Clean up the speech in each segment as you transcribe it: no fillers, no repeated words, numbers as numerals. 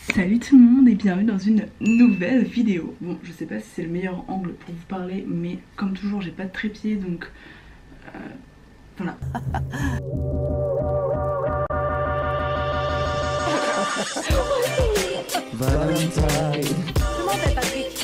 Salut tout le monde et bienvenue dans une nouvelle vidéo. Bon, je sais pas si c'est le meilleur angle pour vous parler, mais comme toujours j'ai pas de trépied donc voilà. Valentine. Comment t'es Patrick?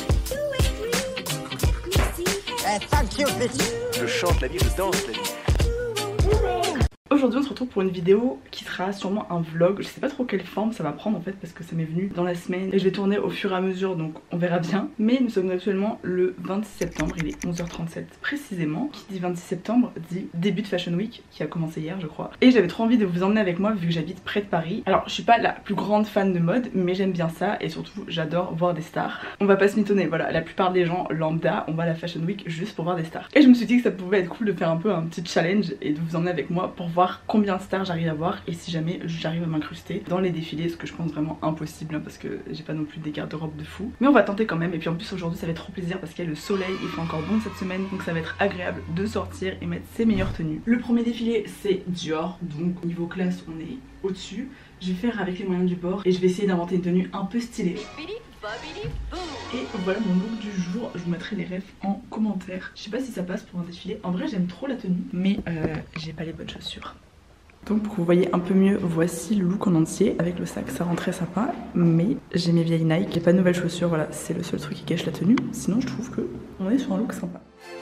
Thank you, bitch. Je chante la vie, je danse la vie. Aujourd'hui on se retrouve pour une vidéo qui sera sûrement un vlog. Je sais pas trop quelle forme ça va prendre en fait parce que ça m'est venu dans la semaine et je vais tourner au fur et à mesure donc on verra bien. Mais nous sommes actuellement le 26 septembre, il est 11h37 précisément. Qui dit 26 septembre dit début de Fashion Week qui a commencé hier je crois. Et j'avais trop envie de vous emmener avec moi vu que j'habite près de Paris. Alors je suis pas la plus grande fan de mode mais j'aime bien ça et surtout j'adore voir des stars. On va pas se mitonner, voilà, la plupart des gens lambda on va à la Fashion Week juste pour voir des stars. Et je me suis dit que ça pouvait être cool de faire un peu un petit challenge et de vous emmener avec moi pour voir combien de stars j'arrive à voir et si jamais j'arrive à m'incruster dans les défilés, ce que je pense vraiment impossible hein, parce que j'ai pas non plus des garde-robes de fou. Mais on va tenter quand même et puis en plus aujourd'hui ça va être trop plaisir parce qu'il y a le soleil, il fait encore bon cette semaine donc ça va être agréable de sortir et mettre ses meilleures tenues. Le premier défilé c'est Dior, donc niveau classe on est au-dessus. Je vais faire avec les moyens du bord et je vais essayer d'inventer une tenue un peu stylée. Et voilà mon look du jour, je vous mettrai les refs en commentaire. Je sais pas si ça passe pour un défilé, en vrai j'aime trop la tenue mais j'ai pas les bonnes chaussures. Donc pour que vous voyez un peu mieux, voici le look en entier. Avec le sac ça rentrait sympa, mais j'ai mes vieilles Nike, j'ai pas de nouvelles chaussures, voilà, c'est le seul truc qui gâche la tenue. Sinon je trouve que on est sur un look sympa.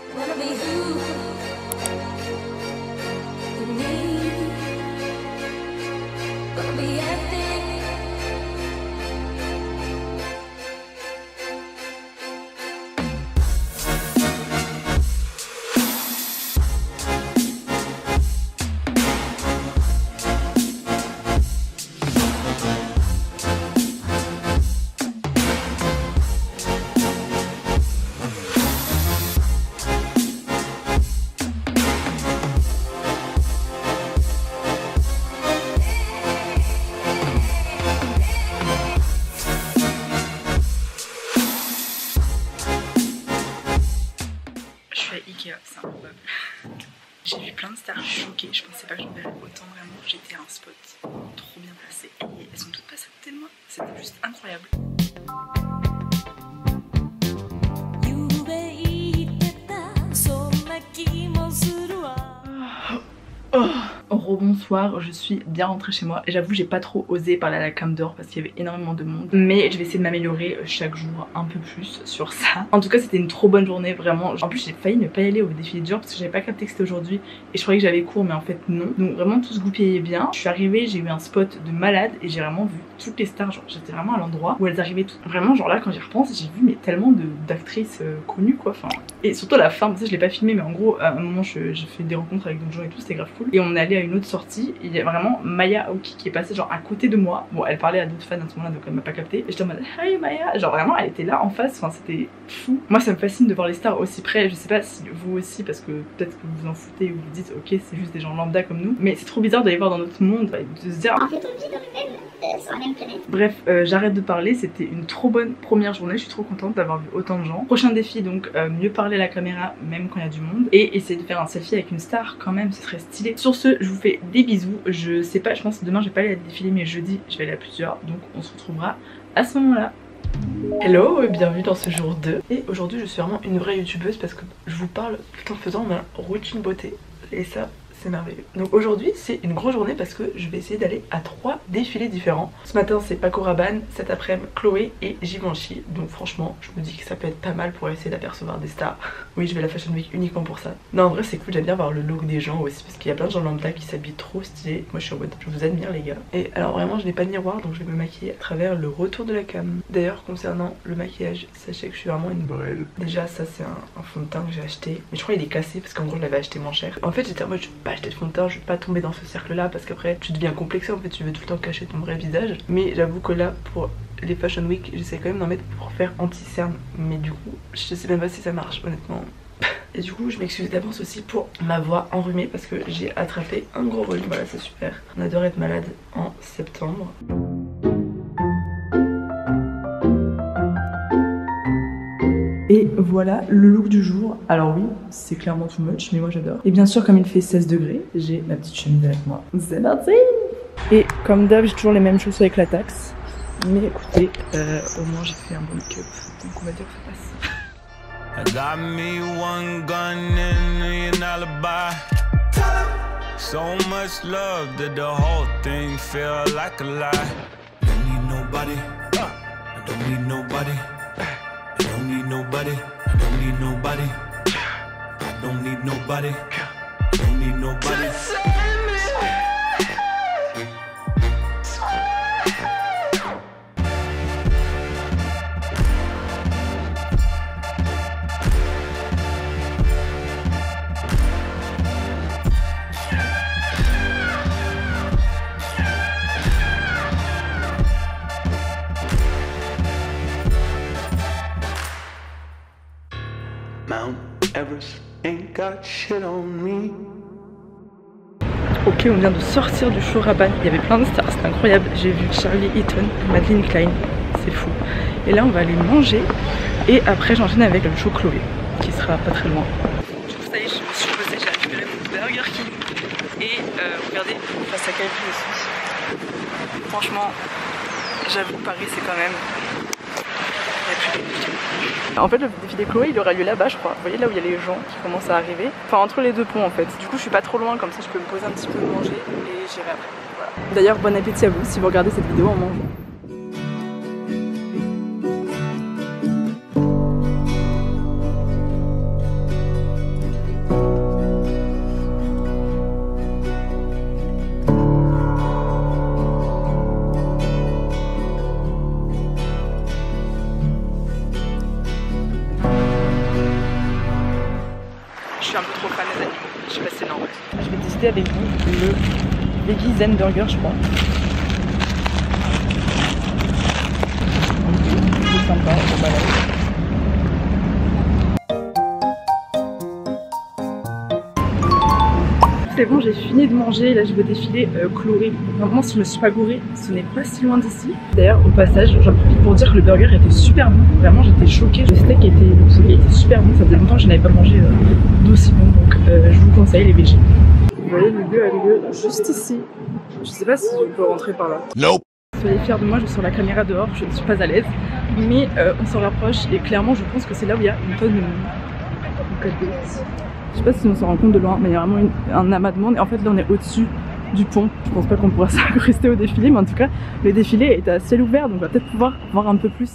Ikea, c'est improbable. J'ai vu plein de stars choquées, je pensais pas que j'en verrais autant vraiment. J'étais à un spot trop bien placé et elles sont toutes passées à côté de moi, c'était juste incroyable. Rebonsoir, je suis bien rentrée chez moi. J'avoue j'ai pas trop osé parler à la cam dehors parce qu'il y avait énormément de monde. Mais je vais essayer de m'améliorer chaque jour un peu plus sur ça. En tout cas c'était une trop bonne journée vraiment. En plus j'ai failli ne pas y aller au défilé de Dior parce que j'avais pas capté que c'était aujourd'hui. Et je croyais que j'avais cours mais en fait non. Donc vraiment tout se goupillait bien. Je suis arrivée, j'ai eu un spot de malade et j'ai vraiment vu toutes les stars. Genre j'étais vraiment à l'endroit où elles arrivaient toutes. Vraiment genre là quand j'y repense j'ai vu mais tellement d'actrices connues quoi. Enfin, et surtout à la fin, ça je l'ai pas filmé mais en gros à un moment j'ai fait des rencontres avec d'autres gens et tout, c'était grave cool. Et on est allé à une autre sortie, il y a vraiment Maya Aoki qui est passée genre à côté de moi. Bon elle parlait à d'autres fans à ce moment là donc elle m'a pas capté. Et j'étais en mode hey Maya, genre vraiment elle était là en face, enfin c'était fou. Moi ça me fascine de voir les stars aussi près, je sais pas si vous aussi parce que peut-être que vous vous en foutez ou vous dites ok c'est juste des gens lambda comme nous. Mais c'est trop bizarre d'aller voir dans notre monde et de se dire en fait on vit dans le même, sur la même planète. Bref j'arrête de parler, c'était une trop bonne première journée, je suis trop contente d'avoir vu autant de gens. Prochain défi donc mieux parler à la caméra même quand il y a du monde et essayer de faire un selfie avec une star quand même, ce serait stylé. Sur ce je vous fais des bisous, je sais pas, je pense que demain je vais pas aller à défiler mais jeudi je vais aller à plusieurs donc on se retrouvera à ce moment là. Hello et bienvenue dans ce jour 2 et aujourd'hui je suis vraiment une vraie youtubeuse parce que je vous parle tout en faisant ma routine beauté et ça c'est merveilleux. Donc aujourd'hui c'est une grosse journée parce que je vais essayer d'aller à 3 défilés différents. Ce matin c'est Paco Rabanne, cet après-midi Chloé et Givenchy. Donc franchement je me dis que ça peut être pas mal pour essayer d'apercevoir des stars. Oui je vais à la Fashion Week uniquement pour ça. Non en vrai c'est cool, j'aime bien voir le look des gens aussi parce qu'il y a plein de gens lambda qui s'habillent trop stylés. Moi je suis en mode je vous admire les gars. Et alors vraiment je n'ai pas de miroir donc je vais me maquiller à travers le retour de la cam. D'ailleurs concernant le maquillage sachez que je suis vraiment une brêle. Déjà ça c'est un fond de teint que j'ai acheté mais je crois qu'il est cassé parce qu'en gros je l'avais acheté moins cher. En fait j'étais en mode je vais pas acheter de fond de teint, je vais pas tomber dans ce cercle là parce qu'après tu deviens complexé en fait, tu veux tout le temps cacher ton vrai visage. Mais j'avoue que là pour les Fashion Week j'essaie quand même d'en mettre pour faire anti-cerne mais du coup je sais même pas si ça marche honnêtement. Et du coup je m'excuse d'avance aussi pour ma voix enrhumée parce que j'ai attrapé un gros rhume, voilà c'est super. On adore être malade en septembre. Et voilà le look du jour. Alors oui, c'est clairement too much, mais moi j'adore. Et bien sûr, comme il fait 16 degrés, j'ai ma petite chemise avec moi. C'est parti! Et comme d'hab, j'ai toujours les mêmes chaussures avec la taxe. Mais écoutez, au moins j'ai fait un bon make-up, donc on va dire que ça passe. I got me one gun and an alibi. So much love that the whole thing feel like a lie. Don't need nobody. I don't need nobody. I don't need nobody. I don't need nobody. I don't need nobody. I don't need nobody. Mount Everest ain't got shit on me. Ok, on vient de sortir du show Rabanne, il y avait plein de stars, c'était incroyable. J'ai vu Charlie Eaton, Madeline Klein, c'est fou. Et là on va aller manger et après j'enchaîne avec le show Chloé, qui sera pas très loin. Du coup ça y est, je me suis posée, j'ai récupéré mon Burger King et regardez, face à quelle vue je suis. Franchement, j'avoue Paris c'est quand même... En fait le défilé Chloé il aura lieu là-bas je crois, vous voyez là où il y a les gens qui commencent à arriver, enfin entre les deux ponts en fait. Du coup je suis pas trop loin, comme ça je peux me poser un petit peu, manger et j'irai après. Voilà. D'ailleurs bon appétit à vous si vous regardez cette vidéo en mangeant. Je suis un peu trop fan des animaux, je sais pas si c'est normal. Je vais tester avec vous le Veggie Zen Burger je crois. C'est sympa, on va C'est bon, j'ai fini de manger, là je vais défiler Chloé. Normalement si je me suis pas gourée, ce n'est pas si loin d'ici. D'ailleurs au passage, j'en profite pour dire que le burger était super bon. Vraiment j'étais choquée, le steak était super bon, ça faisait longtemps que je n'avais pas mangé d'aussi bon. Donc je vous conseille les végés. Vous voyez le lieu a lieu juste ici. Je sais pas si je peux rentrer par là. Nope. Soyez fiers de moi, je suis sur la caméra dehors, je ne suis pas à l'aise. Mais on s'en rapproche et clairement je pense que c'est là où il y a une tonne de monde. Je sais pas si on s'en rend compte de loin, mais il y a vraiment un amas de monde. Et en fait là on est au-dessus du pont. Je pense pas qu'on pourra s'incruster au défilé, mais en tout cas le défilé est à ciel ouvert, donc on va peut-être pouvoir voir un peu plus.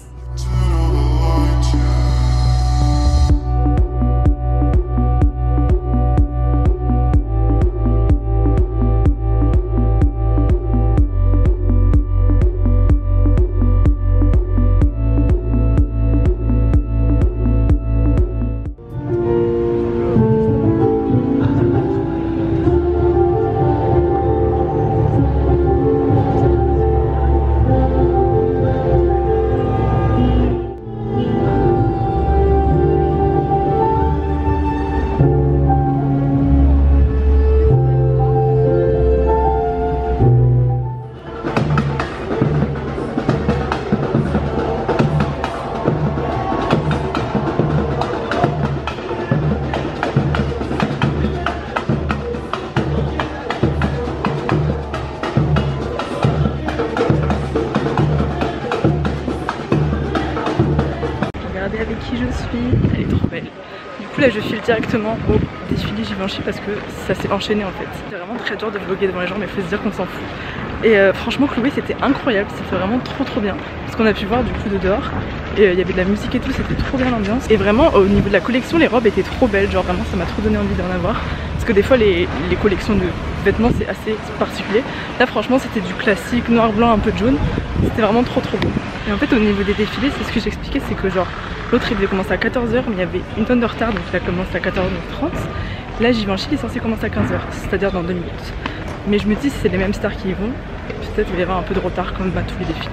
Avec qui je suis, elle est trop belle. Du coup là je file directement au défilé Givenchy parce que ça s'est enchaîné en fait. C'est vraiment très dur de vlogger devant les gens, mais il faut se dire qu'on s'en fout. Et franchement Chloé c'était incroyable, c'était vraiment trop bien. Parce qu'on a pu voir du coup de dehors et il y avait de la musique et tout, c'était trop bien l'ambiance. Et vraiment au niveau de la collection les robes étaient trop belles, genre vraiment ça m'a trop donné envie d'en avoir. Parce que des fois les collections de vêtements c'est assez particulier. Là franchement c'était du classique, noir blanc un peu jaune, c'était vraiment trop beau. Et en fait au niveau des défilés c'est ce que j'expliquais, c'est que genre l'autre il devait commencer à 14h mais il y avait une tonne de retard donc il a commencé à 14h30. Là Givenchy il est censé commencer à 15h, c'est-à-dire dans 2 minutes. Mais je me dis si c'est les mêmes stars qui y vont, peut-être il va y avoir un peu de retard comme à tous les défilés.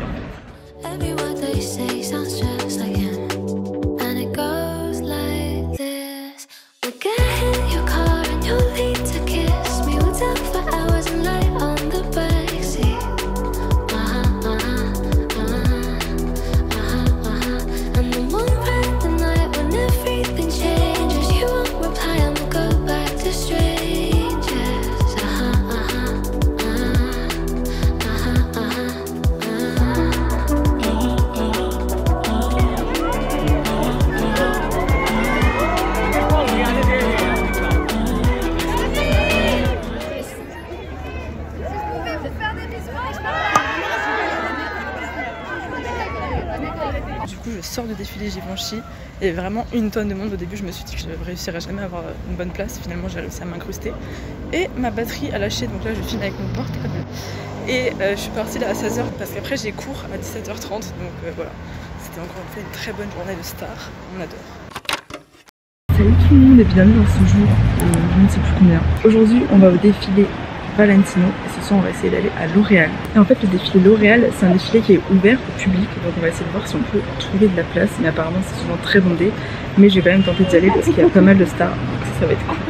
Du coup je sors du défilé Givenchy. Il y avait vraiment une tonne de monde. Au début je me suis dit que je ne réussirais jamais à avoir une bonne place. Finalement j'ai réussi à m'incruster. Et ma batterie a lâché, donc là je filme avec mon portable. Et je suis partie là à 16h parce qu'après j'ai cours à 17h30. Donc voilà, c'était encore une fois une très bonne journée de star. On adore. Salut tout le monde et bienvenue dans ce jour, je ne sais plus combien. Aujourd'hui on va au défilé Valentino et ce soir on va essayer d'aller à L'Oréal. Et en fait le défilé L'Oréal c'est un défilé qui est ouvert au public, donc on va essayer de voir si on peut trouver de la place, mais apparemment c'est souvent très bondé. Mais j'ai quand même tenté d'y aller parce qu'il y a pas mal de stars, donc ça va être cool.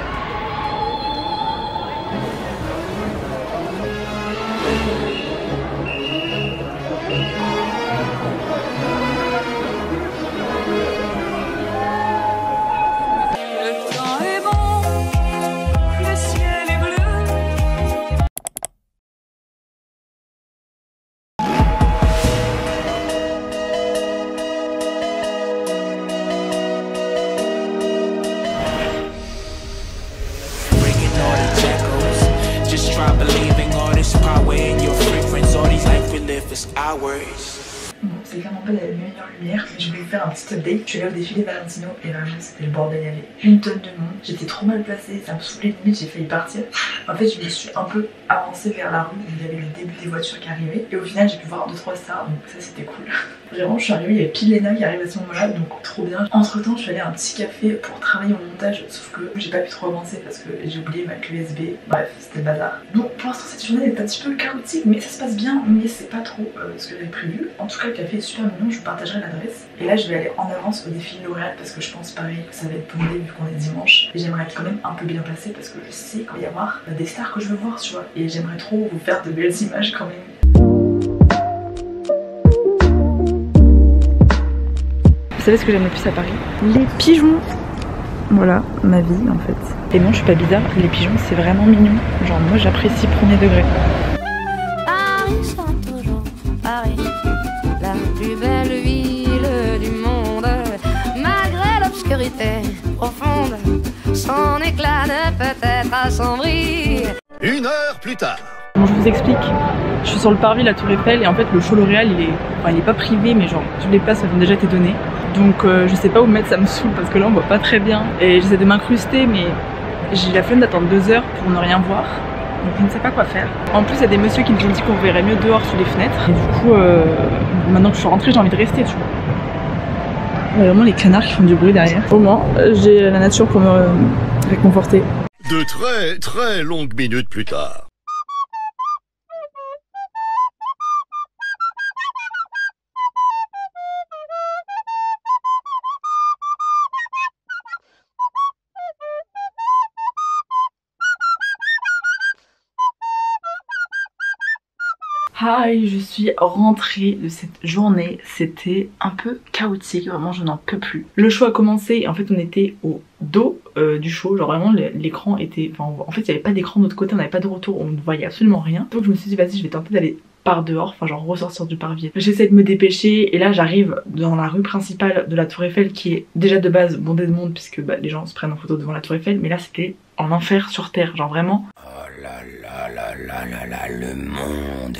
Bon, c'est clairement pas la meilleure lumière, mais je vais vous faire un petit update. Je suis allée au défilé Valentino et vraiment c'était le bordel, il y avait une tonne de monde. J'étais trop mal placée, ça me saoulait, limite j'ai failli partir. En fait je me suis un peu avancée vers la rue où il y avait le début des voitures qui arrivaient. Et au final j'ai pu voir 2-3 stars, donc ça c'était cool. Vraiment je suis arrivée, il y avait pile Lena qui arrive à ce moment-là, donc trop bien. Entre temps je suis allée à un petit café pour travailler au montage, sauf que j'ai pas pu trop avancer parce que j'ai oublié ma clé USB. Bref, c'était le bazar. Donc pour l'instant cette journée est un petit peu chaotique, mais ça se passe bien, mais c'est pas trop ce que j'avais prévu. En tout cas le café est super mignon, je vous partagerai l'adresse. Et là je vais aller en avance au défilé L'Oréal parce que je pense pareil que ça va être bondé vu qu'on est dimanche. Et j'aimerais être quand même un peu bien placée parce que je sais qu'il va y avoir des stars que je veux voir, tu vois. Et j'aimerais trop vous faire de belles images quand même. Vous savez ce que j'aime le plus à Paris? Les pigeons. Voilà, ma vie en fait. Et non, je suis pas bizarre, les pigeons c'est vraiment mignon. Genre moi j'apprécie premier degré. Paris sera toujours Paris, la plus belle ville du monde. Malgré l'obscurité profonde, son éclat ne peut être assombri. 1 heure plus tard. Bon, je vous explique, je suis sur le parvis la Tour Eiffel et en fait le show L'Oréal il est pas privé mais genre toutes les places ont déjà été données. Donc je sais pas où me mettre, ça me saoule parce que là on voit pas très bien. Et j'essaie de m'incruster mais j'ai la flemme d'attendre 2 heures pour ne rien voir. Donc je ne sais pas quoi faire. En plus il y a des messieurs qui nous ont dit qu'on verrait mieux dehors sous les fenêtres. Et du coup maintenant que je suis rentrée j'ai envie de rester, tu vois. Il y a vraiment les canards qui font du bruit derrière. Au moins j'ai la nature pour me réconforter. De très très longues minutes plus tard. Hi, je suis rentrée de cette journée, c'était un peu chaotique, vraiment je n'en peux plus. Le show a commencé et en fait on était au dos du show, genre vraiment l'écran était... Enfin, en fait il n'y avait pas d'écran de l'autre côté, on n'avait pas de retour, on ne voyait absolument rien. Donc je me suis dit vas-y je vais tenter d'aller par dehors, enfin genre ressortir du parvis. J'essaie de me dépêcher et là j'arrive dans la rue principale de la Tour Eiffel qui est déjà de base bondée de monde puisque les gens se prennent en photo devant la Tour Eiffel, mais là c'était en enfer sur terre, genre vraiment. Oh là là là là là là, le monde.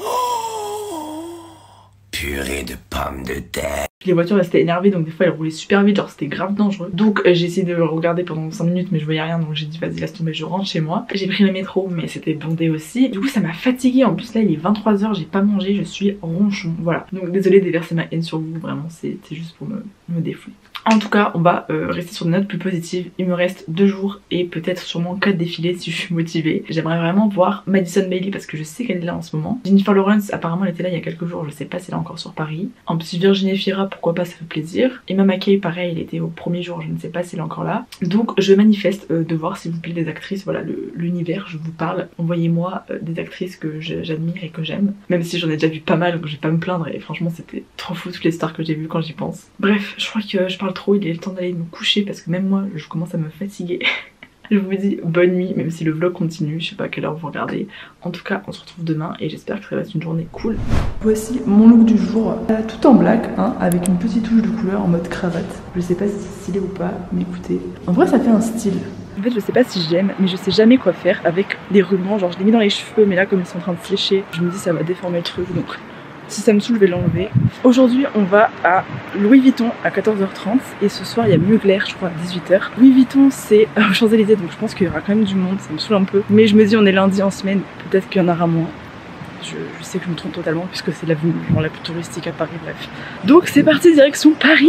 Oh, purée de pommes de terre. Les voitures restaient énervées donc des fois elles roulaient super vite, genre c'était grave dangereux. Donc j'ai essayé de regarder pendant 5 minutes mais je voyais rien donc j'ai dit vas-y laisse tomber, je rentre chez moi. J'ai pris le métro mais c'était bondé aussi. Du coup ça m'a fatiguée, en plus là il est 23h, j'ai pas mangé, je suis ronchon. Voilà, donc désolée de déverser ma haine sur vous, vraiment c'est juste pour me défouler. En tout cas on va rester sur des notes plus positives. Il me reste 2 jours et peut-être sûrement 4 défilés si je suis motivée. J'aimerais vraiment voir Madison Bailey parce que je sais qu'elle est là en ce moment. Jennifer Lawrence apparemment elle était là il y a quelques jours, je sais pas si elle est encore sur Paris. En plus Virginie Fira pourquoi pas, ça fait plaisir. Emma Mackey pareil, elle était au premier jour, je ne sais pas si elle est encore là. Donc je manifeste de voir s'il vous plaît des actrices, voilà l'univers, je vous parle. Envoyez-moi des actrices que j'admire et que j'aime. Même si j'en ai déjà vu pas mal donc je vais pas me plaindre et franchement c'était trop fou toutes les stars que j'ai vues quand j'y pense. Bref, je crois que je parle trop, il est le temps d'aller me coucher parce que même moi je commence à me fatiguer. Je vous dis bonne nuit même si le vlog continue, je sais pas à quelle heure vous regardez. En tout cas on se retrouve demain et j'espère que ça va être une journée cool. Voici mon look du jour, tout en black hein, avec une petite touche de couleur en mode cravate. Je sais pas si c'est stylé ou pas mais écoutez, en vrai ça fait un style. En fait je sais pas si j'aime mais je sais jamais quoi faire avec des rubans, genre je l'ai mis dans les cheveux mais là comme ils sont en train de sécher je me dis ça va déformer le truc donc Si ça me saoule, je vais l'enlever. Aujourd'hui, on va à Louis Vuitton à 14h30 et ce soir, il y a Mugler, je crois, à 18h. Louis Vuitton, c'est aux Champs-Élysées, donc je pense qu'il y aura quand même du monde, ça me saoule un peu. Mais je me dis, on est lundi en semaine, peut-être qu'il y en aura moins. Je sais que je me trompe totalement puisque c'est l'avenue la plus touristique à Paris, bref. Donc c'est parti, direction Paris.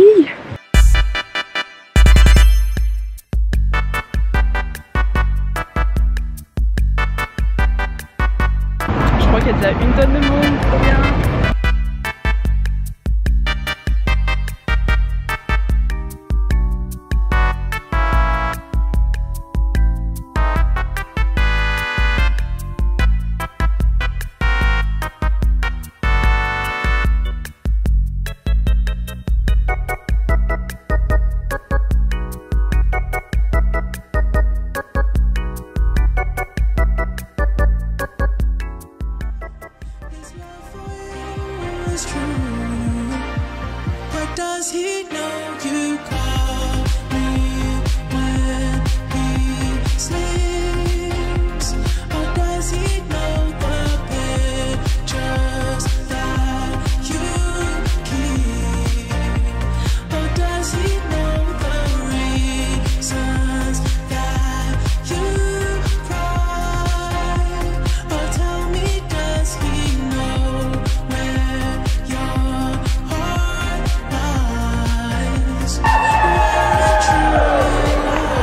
Je crois qu'il y a déjà une tonne de monde, trop bien. Does he know you call me when he sleeps? Or does he know the pictures that you keep? Or does he know the reasons that you cry? Or tell me, does he know where your heart lies? Where it truly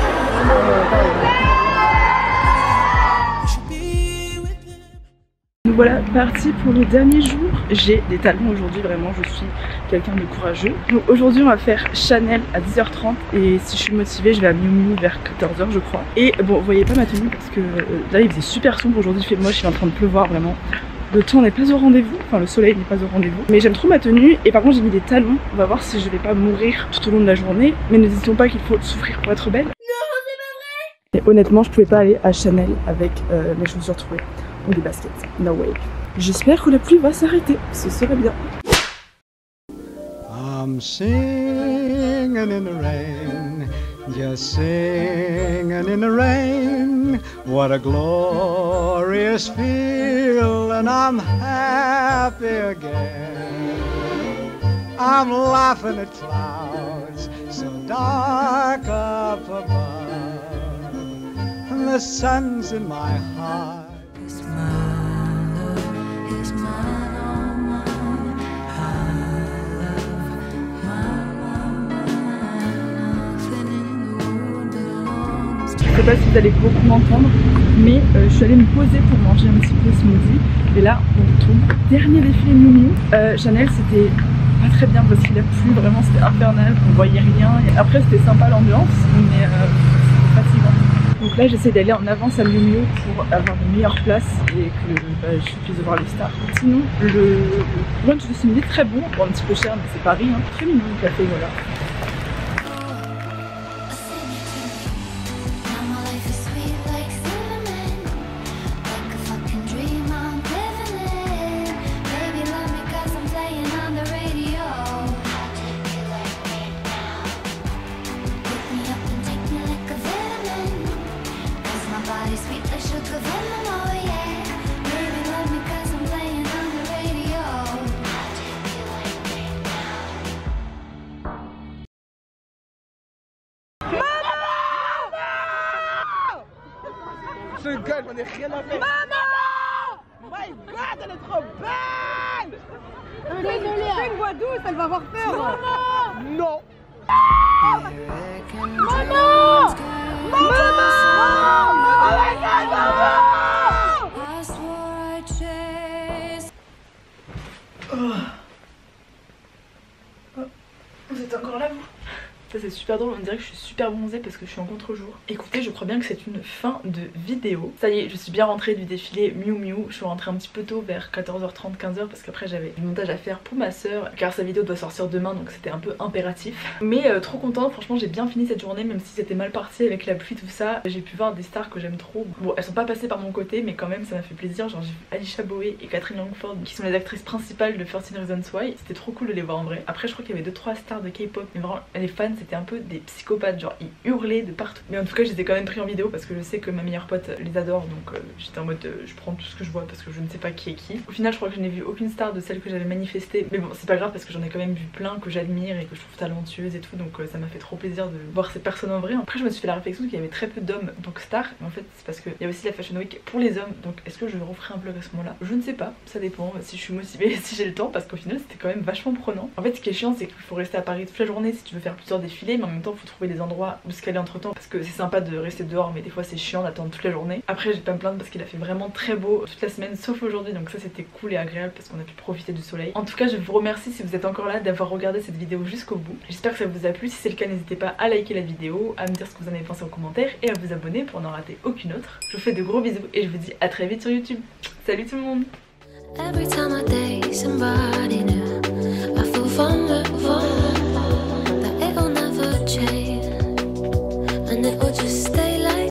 lies? You should be with him. Nous voilà partis pour le dernier jour. J'ai des talons aujourd'hui, vraiment je suis quelqu'un de courageux. Donc aujourd'hui on va faire Chanel à 10h30 et si je suis motivée je vais à Miu Miu vers 14h je crois. Et bon vous voyez pas ma tenue parce que là il faisait super sombre aujourd'hui, il fait moche, il est en train de pleuvoir vraiment. Le temps n'est pas au rendez-vous, enfin le soleil n'est pas au rendez-vous. Mais j'aime trop ma tenue et par contre j'ai mis des talons. On va voir si je vais pas mourir tout au long de la journée. Mais ne disons pas qu'il faut souffrir pour être belle. Non c'est pas vrai. Et honnêtement je pouvais pas aller à Chanel avec mes chaussures trouées ou des baskets. No way. J'espère que la pluie va s'arrêter, ce serait bien. I'm singing in the rain, just singing in the rain. What a glorious feel, and I'm happy again. I'm laughing at clouds so dark up above, and the sun's in my heart. Je sais pas si vous allez beaucoup m'entendre, mais je suis allée me poser pour manger un petit peu ce midi. Et là, on tombe. Dernier défilé Miu Miu. Chanel, c'était pas très bien parce qu'il a plu, vraiment c'était infernal, on voyait rien. Et après, c'était sympa l'ambiance, mais c'était fatigant. Donc là, j'essaie d'aller en avance à Miu Miu pour avoir de meilleures places et que je puisse voir les stars. Sinon, le lunch de ce midi est très bon, bon, un petit peu cher, mais c'est Paris, hein. Très mignon le café, voilà. Ce gars, j'en ai rien à faire. Maman! My God, elle est trop belle! Fais une voix douce, elle va avoir peur. Maman! Non! Maman! Maman! Oh my God, maman! Vous êtes encore là vous? Ça c'est super drôle, on dirait que je suis super bronzée parce que je suis en contre-jour. Écoutez, je crois bien que c'est une fin de vidéo. Ça y est, je suis bien rentrée du défilé Miu Miu. Je suis rentrée un petit peu tôt, vers 14h30, 15h, parce qu'après j'avais du montage à faire pour ma soeur, car sa vidéo doit sortir demain, donc c'était un peu impératif. Mais trop contente, franchement j'ai bien fini cette journée, même si c'était mal parti avec la pluie, tout ça. J'ai pu voir des stars que j'aime trop. Bon, elles sont pas passées par mon côté, mais quand même ça m'a fait plaisir. Genre j'ai vu Alisha Boe et Catherine Langford, qui sont les actrices principales de 13 Reasons Why. C'était trop cool de les voir en vrai. Après je crois qu'il y avait 2-3 stars de K-pop, mais vraiment les fans c'était un peu des psychopathes, genre ils hurlaient de partout. Mais en tout cas, j'étais quand même pris en vidéo parce que je sais que ma meilleure pote les adore, donc j'étais en mode je prends tout ce que je vois parce que je ne sais pas qui est qui. Au final, je crois que je n'ai vu aucune star de celle que j'avais manifestée, mais bon, c'est pas grave parce que j'en ai quand même vu plein que j'admire et que je trouve talentueuses et tout, donc ça m'a fait trop plaisir de voir ces personnes en vrai. Après, je me suis fait la réflexion qu'il y avait très peu d'hommes en tant que stars, mais en fait, c'est parce qu'il y a aussi la Fashion Week pour les hommes, donc est-ce que je referai un vlog à ce moment-là? Je ne sais pas, ça dépend si je suis motivée, si j'ai le temps, parce qu'au final, c'était quand même vachement prenant. En fait, ce qui est chiant, c'est qu'il faut rester à Paris toute la journée si tu veux faire plusieurs défilés, mais en même temps, il faut trouver des endroits où se caler entre temps, parce que c'est sympa de rester dehors, mais des fois, c'est chiant d'attendre toute la journée. Après, je vais pas me plaindre parce qu'il a fait vraiment très beau toute la semaine, sauf aujourd'hui, donc ça, c'était cool et agréable parce qu'on a pu profiter du soleil. En tout cas, je vous remercie si vous êtes encore là d'avoir regardé cette vidéo jusqu'au bout. J'espère que ça vous a plu. Si c'est le cas, n'hésitez pas à liker la vidéo, à me dire ce que vous en avez pensé en commentaire et à vous abonner pour n'en rater aucune autre. Je vous fais de gros bisous et je vous dis à très vite sur YouTube. Salut tout le monde. Every time I date somebody new, I feel vulnerable, that it will never change, and it will just